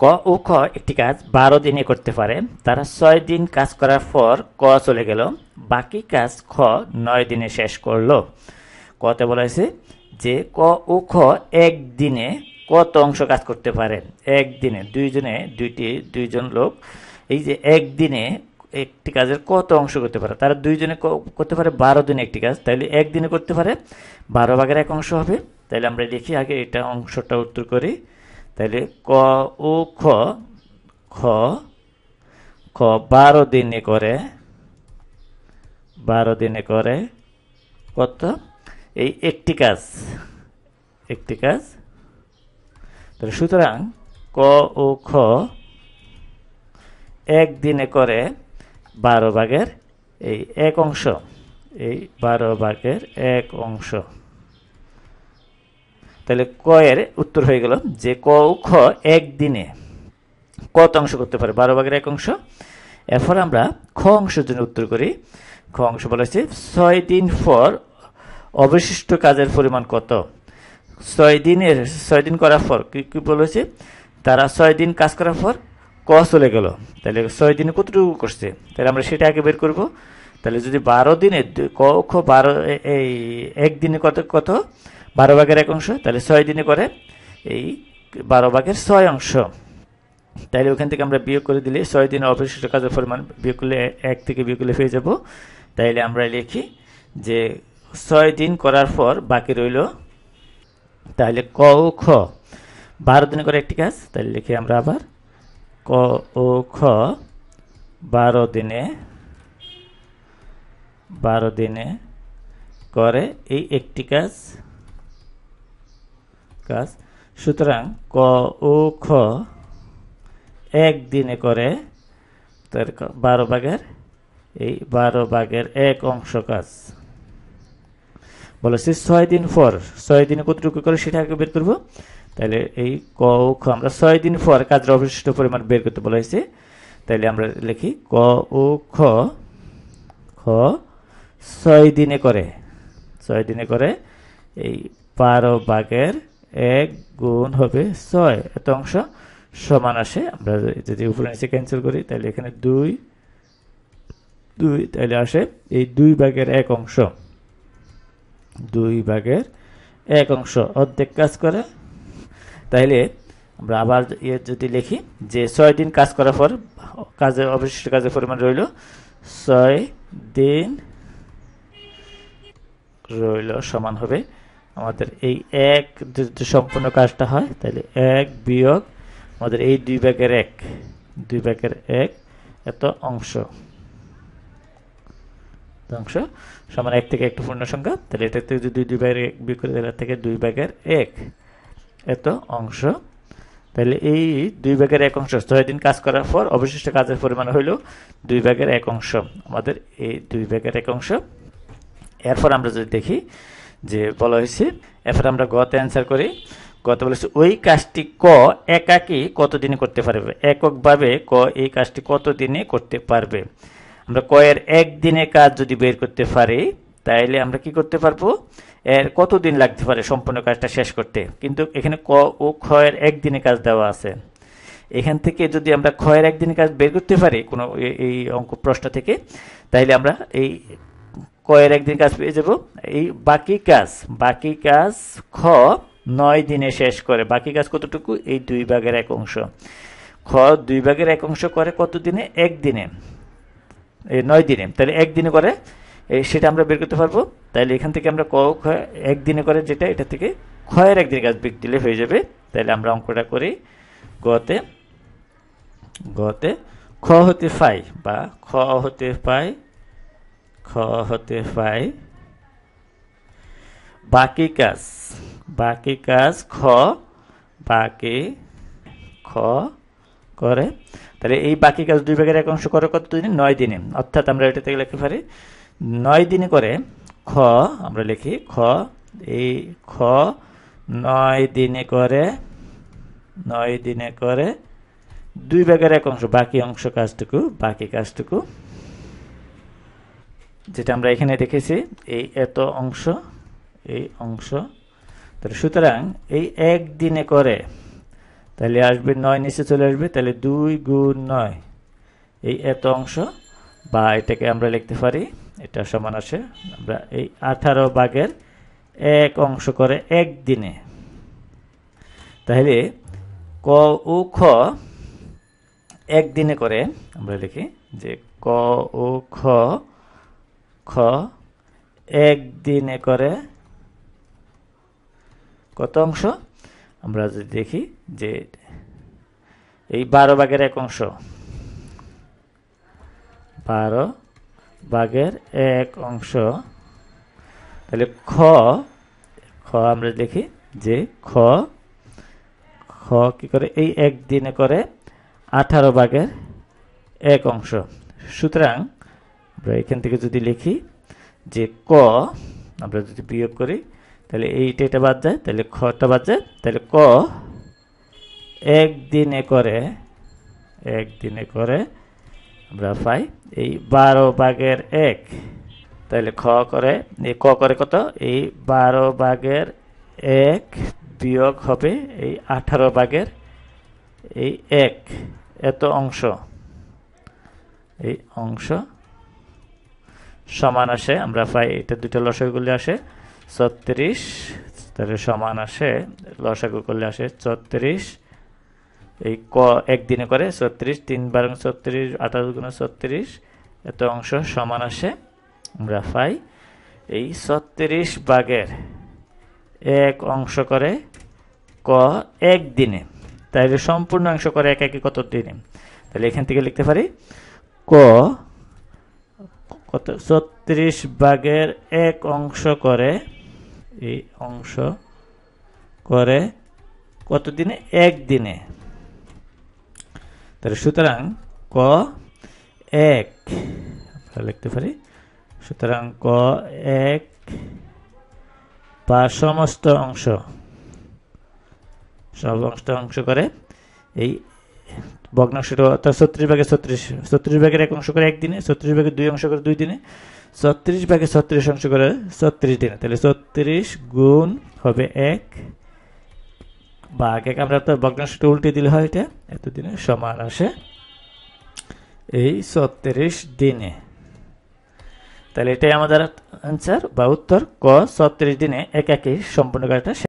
ও খ একটি কাজ 12 দিনে করতে পারে। তারা 6 দিন কাজ করার পর ক চলে গেল, বাকি কাজ খ 9 দিনে শেষ করলো। কতে বলা হয়েছে যে ক ও খ একদিনে কত অংশ কাজ করতে পারে। একদিনে দুইজন লোক এই যে একদিনে একটি কাজের কত অংশ করতে পারে, তারা দুইজনে করতে পারে 12 দিনে একটি কাজ, তাইলে একদিনে করতে পারে 12 ভাগের 1 অংশ হবে। তাইলে আমরা লিখি আগে এটা অংশটা উত্তর করি। তাইলে ক ও খ খ খ 12 দিনে করে, 12 দিনে করে কত, এই একটি কাজ। তাহলে সুতরাং ক ও খ একদিনে করে 12 ভাগের এই 1 অংশ, এই 12 ভাগের 1 অংশ। তাহলে ক এর উত্তর হয়ে গেল যে ক ও খ একদিনে কত অংশ করতে পারে, 12 ভাগের 1 অংশ। এরপর আমরা খ অংশের জন্য উত্তর করি। খ অংশ বলেছে 6 দিন পর অবশিষ্ট কাজের পরিমাণ কত। 6 দিন করার পর কি বলেছে, তারা 6 দিন কাজ করার পর ক চলে গেল, তাহলে 6 দিনে কতটুকু করছে, তাহলে আমরা সেটা আগে বের করব। তাহলে যদি 12 দিনে ক খ 12 এই একদিনে কত 12 ভাগের 1 অংশ, তাহলে 6 দিনে করে এই 12 ভাগের 6 অংশ। তাহলে ওখান থেকে আমরা বিয়োগ করে দিলে 6 দিনের অবশিষ্ট কাজের পরিমাণ বিয়োগ করলে 1 থেকে বিয়োগ করলে পেয়ে যাব। তাইলে আমরা লিখি যে 6 দিন করার পর বাকি রইল, তাহলে ক ও খ 12 দিনে করে একটি কাজ, তাহলে লিখি আমরা আবার ক ও খ 12 দিনে করে এই একটি কাজ। সুতরাং ক ও খ একদিনে করে তার 12 ভাগের 1 অংশ কাজ। বলেছি 6 দিন পর, 6 দিনে কতটুকু করে সেটা আগে বের করব। তাহলে এই ক ও খ আমরা 6 দিন পর কাজের অবশিষ্ট পরিমাণ বের করতে বলা হয়েছে। তাহলে আমরা লিখি ক ও খ 6 দিনে করে এই 12 ভাগের 1 গুণ হবে 6, এত অংশ সমান আসে। আমরা যদি উপরে নিচে ক্যান্সেল করি তাহলে এখানে 2, তাহলে আসে এই 2 ভাগের 1 অংশ, 2 ভাগের 1 অংশ অর্ধেক কাজ করে। তাহলে আমরা আবার যদি লিখি যে 6 দিন কাজ করার পর কাজের অবশিষ্ট কাজের পরিমাণ রইল 6 দিন সমান হবে আমাদের এই 1 যদি সম্পূর্ণ কাজটা হয়, তাহলে 1 বিয়োগ আমাদের এই 2 ভাগের 1 এত অংশ সমান 1 থেকে একটু পূর্ণ সংখ্যা। তাহলে এটা থেকে যদি 2 ভাগের 1 বিয়োগ করে, তাহলে থেকে 2 ভাগের 1 এত অংশ। তাহলে এই 2 ভাগের 1 অংশ 6 দিন কাজ করার পর অবশিষ্ট কাজের পরিমাণ হইল 2 ভাগের 1 অংশ, আমাদের এই 2 ভাগের 1 অংশ। এরপর আমরা যদি দেখি যে বলা হয়েছে, এরপর আমরা গতে অ্যান্সার করি। গতে বলেছে ওই কাজটি ক একাকী কতদিনে করতে পারবে, এককভাবে ক এই কাজটি কত দিনে করতে পারবে। আমরা ক এর একদিনে কাজ যদি বের করতে পারি, তাইলে আমরা কি করতে পারবো, এর কত দিন লাগতে পারে সম্পূর্ণ কাজটা শেষ করতে। কিন্তু এখানে ক ও খ এর একদিনে কাজ দেওয়া আছে, এখান থেকে যদি আমরা খ এর একদিনে কাজ বের করতে পারি কোনো এই অঙ্ক প্রশ্ন থেকে, তাইলে আমরা এই ক এর একদিন কাজ পেয়ে যাব। এই বাকি কাজ খ 9 দিনে শেষ করে। বাকি কাজ কতটুকু, এই 2 ভাগের 1 অংশ। খ 2 ভাগের 1 অংশ করে কত দিনে, 1 দিনে, এই 9 দিনে। তাহলে 1 দিনে করে সেটা আমরা বের করতে পারবো। তাহলে এখান থেকে আমরা ক খ 1 দিনে করে যেটা, এটা থেকে খ এর একদিনে কাজ বিক দিলে হয়ে যাবে। তাহলে আমরা অঙ্কটা করি। গতে খ হতে পাই বা খ হতে পাই বাকি কাজ খ করে। তাহলে এই বাকি কাজ 2 ভাগের 1 অংশ করে কত দিনে, 9 দিনে। অর্থাৎ আমরা এটা থেকে লিখতে পারি 9 দিনে করে খ, আমরা লিখি খ 9 দিনে করে 2 ভাগের 1 অংশ, বাকি কাজটুকু যেটা আমরা এখানে দেখেছি, এই এত অংশ, এই অংশ। তাহলে সুতরাং এই 1 দিনে করে তাহলে আসবে 9 নিচে চলে আসবে, তাহলে 2 গুণ 9 এই এত অংশ, বা এটাকে আমরা লিখতে পারি, এটা সমান আসে আমরা এই 18 ভাগের 1 অংশ করে একদিনে। তাহলে ক ও খ একদিনে করে আমরা লিখি যে ক ও খ খ একদিনে করে কত অংশ? আমরা যদি দেখি যে এই 12 ভাগের 1 অংশ, 12 ভাগের 1 অংশ। তাহলে খ আমরা দেখি যে খ কি করে এই একদিনে করে 18 ভাগের 1 অংশ। সুতরাং আমরা এখান থেকে যদি লিখি যে ক আমরা যদি বিয়োগ করি, তাহলে এইটা এটা বাদ যায়, তাহলে খটা বাদ যায়, তাহলে ক একদিনে করে আমরা পাই এই 12 ভাগের 1। তাহলে ক করে কত? এই 12 ভাগের 1 বিয়োগ হবে এই 18 ভাগের এই 1 এত অংশ। এই অংশ সমান আসে, আমরা পাই এটা দুটো লসাগু করলে আসে 36। তাহলে সমান আসে লসাগু করলে আসে 36। এই ক একদিনে করে 36, 3 বার 36, 18 গুণ 36 এত অংশ সমান আসে, আমরা পাই এই 36 ভাগের 1 অংশ করে ক একদিনে। তাহলে সম্পূর্ণ অংশ করে একাকি কত দিনে? তাহলে এখান থেকে লিখতে পারি ক কত 36 ভাগের 1 অংশ করে এই অংশ করে কত দিনে? একদিনে। তাহলে সুতরাং ক 1 আমরা লিখতে পারি, সুতরাং ক 1 বা সমস্ত অংশ অংশ করে এই ভগ্নাংশটা, অর্থাৎ 36 ভাগে 36 ভাগের 1 অংশ করে একদিনে, 36 ভাগের 2 অংশ করে 2 দিনে, 36 ভাগে 36 অংশ করে 36 দিনে। তাহলে 36 গুণ হবে 1 ভাগ 1, আমরা তো ভগ্নাংশটা উল্টে দিলে হয় এটা এত দিনে, সমান আসে এই 36 দিনে। তাহলে এটাই আমাদের আনসার বা উত্তর, ক 36 দিনে একাকি সম্পূর্ণ কাজটা